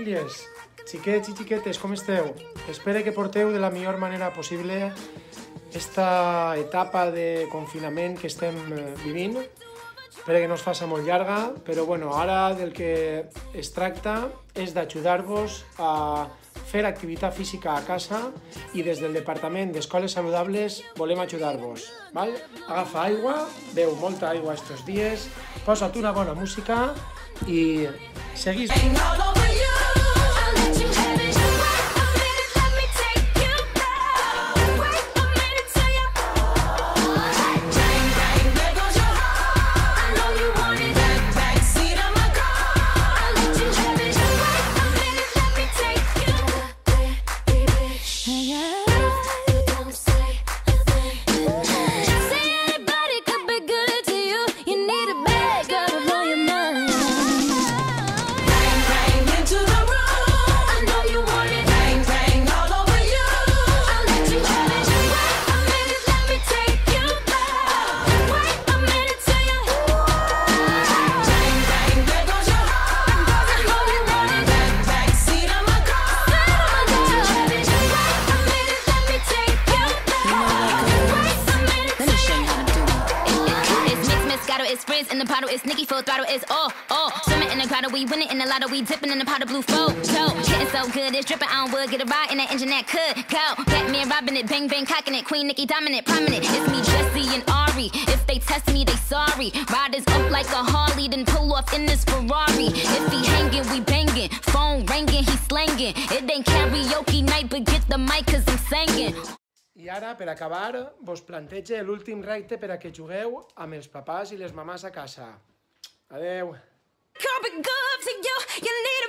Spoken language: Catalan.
famílies, xiquets i xiquetes, com esteu? Espero que porteu de la millor manera possible esta etapa de confinament que estem vivint. Espero que no es faci molt llarga, però bueno, ara del que es tracta és d'ajudar-vos a fer activitat física a casa i des del Departament d'Escoles Saludables volem ajudar-vos. Agafa aigua, beu molta aigua estos dies, posa't una bona música i seguís. It's frizz in the bottle, it's Nicki full throttle, it's all. Swimming in the grotto, we winning in the lotto, we dipping in the pot of blue photo. Getting so good, it's dripping on wood, get a ride in that engine that could go. Batman robbing it, bang bang cocking it, Queen Nicki dominant, prominent. It's me, Jesse and Ari. If they test me, they sorry. Riders up like a Harley, then pull off in this Ferrari. If he hanging, we banging. Phone ringing, he slanging. It ain't karaoke night, but get the mic 'cause I'm singing. I ara, per acabar, vos plantejo l'últim repte per a que jugueu amb els papàs i les mamàs a casa. Adeu.